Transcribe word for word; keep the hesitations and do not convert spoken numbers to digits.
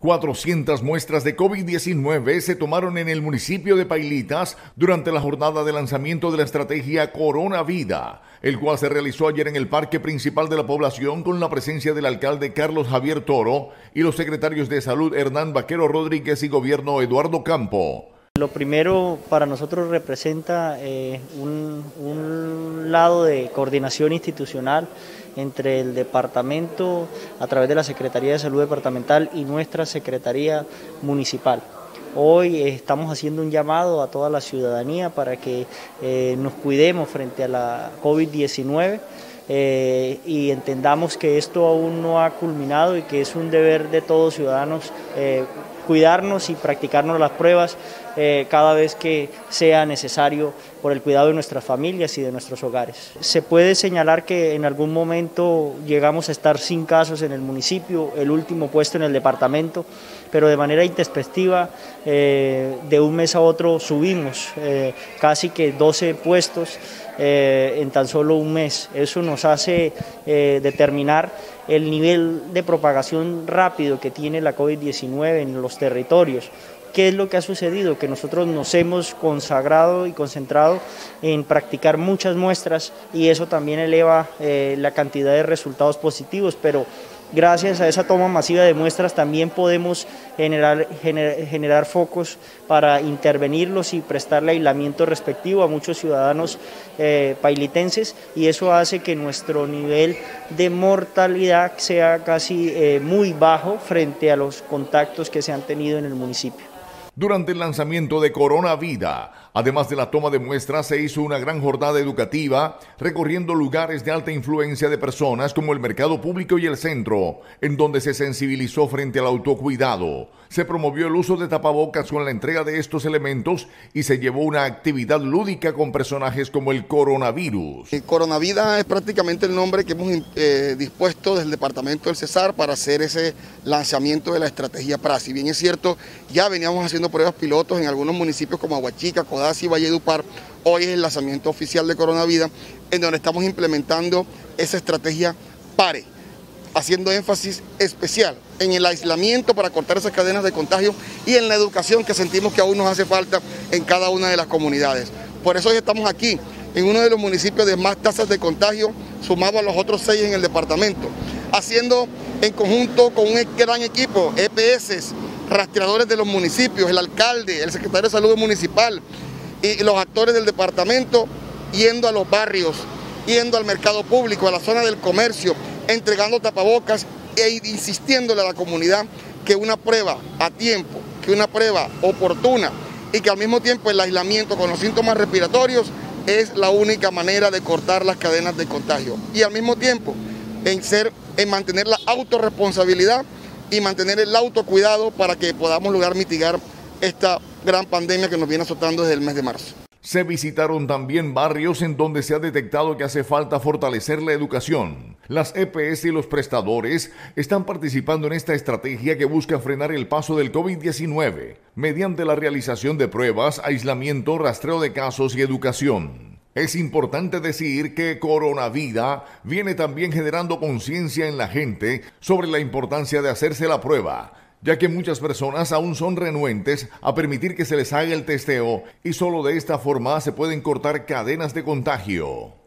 cuatrocientas muestras de COVID diecinueve se tomaron en el municipio de Pailitas durante la jornada de lanzamiento de la estrategia Corona Vida, el cual se realizó ayer en el parque principal de la población con la presencia del alcalde Carlos Javier Toro y los secretarios de Salud Hernán Vaquero Rodríguez y Gobierno Eduardo Campo. Lo primero para nosotros representa eh, un, un lado de coordinación institucional entre el departamento a través de la Secretaría de Salud Departamental y nuestra Secretaría Municipal. Hoy eh, estamos haciendo un llamado a toda la ciudadanía para que eh, nos cuidemos frente a la COVID diecinueve. Eh, y entendamos que esto aún no ha culminado y que es un deber de todos ciudadanos eh, cuidarnos y practicarnos las pruebas eh, cada vez que sea necesario por el cuidado de nuestras familias y de nuestros hogares. Se puede señalar que en algún momento llegamos a estar sin casos en el municipio, el último puesto en el departamento, pero de manera intempestiva eh, de un mes a otro subimos eh, casi que doce puestos eh, en tan solo un mes. Eso nos hace eh, determinar el nivel de propagación rápido que tiene la COVID diecinueve en los territorios. ¿Qué es lo que ha sucedido? Que nosotros nos hemos consagrado y concentrado en practicar muchas muestras y eso también eleva eh, la cantidad de resultados positivos, pero gracias a esa toma masiva de muestras también podemos generar, gener, generar focos para intervenirlos y prestarle aislamiento respectivo a muchos ciudadanos eh, pailitenses, y eso hace que nuestro nivel de mortalidad sea casi eh, muy bajo frente a los contactos que se han tenido en el municipio. Durante el lanzamiento de Corona Vida, además de la toma de muestras, se hizo una gran jornada educativa recorriendo lugares de alta influencia de personas como el mercado público y el centro, en donde se sensibilizó frente al autocuidado. Se promovió el uso de tapabocas con la entrega de estos elementos y se llevó una actividad lúdica con personajes como el coronavirus. El Corona Vida es prácticamente el nombre que hemos eh, dispuesto desde el departamento del Cesar para hacer ese lanzamiento de la estrategia P R A. Si bien es cierto, ya veníamos haciendo pruebas pilotos en algunos municipios como Aguachica, Codazzi y Valledupar. Hoy es el lanzamiento oficial de Corona Vida, en donde estamos implementando esa estrategia PARE, haciendo énfasis especial en el aislamiento para cortar esas cadenas de contagio y en la educación que sentimos que aún nos hace falta en cada una de las comunidades. Por eso hoy estamos aquí, en uno de los municipios de más tasas de contagio, sumado a los otros seis en el departamento, haciendo en conjunto con un gran equipo, E P S, rastreadores de los municipios, el alcalde, el secretario de Salud municipal y los actores del departamento, yendo a los barrios, yendo al mercado público, a la zona del comercio, entregando tapabocas e insistiéndole a la comunidad que una prueba a tiempo, que una prueba oportuna y que al mismo tiempo el aislamiento con los síntomas respiratorios es la única manera de cortar las cadenas de contagio. Y al mismo tiempo en, ser, en mantener la autorresponsabilidad y mantener el autocuidado para que podamos lograr mitigar esta gran pandemia que nos viene azotando desde el mes de marzo. Se visitaron también barrios en donde se ha detectado que hace falta fortalecer la educación. Las E P S y los prestadores están participando en esta estrategia que busca frenar el paso del COVID diecinueve mediante la realización de pruebas, aislamiento, rastreo de casos y educación. Es importante decir que Corona Vida viene también generando conciencia en la gente sobre la importancia de hacerse la prueba, ya que muchas personas aún son renuentes a permitir que se les haga el testeo y solo de esta forma se pueden cortar cadenas de contagio.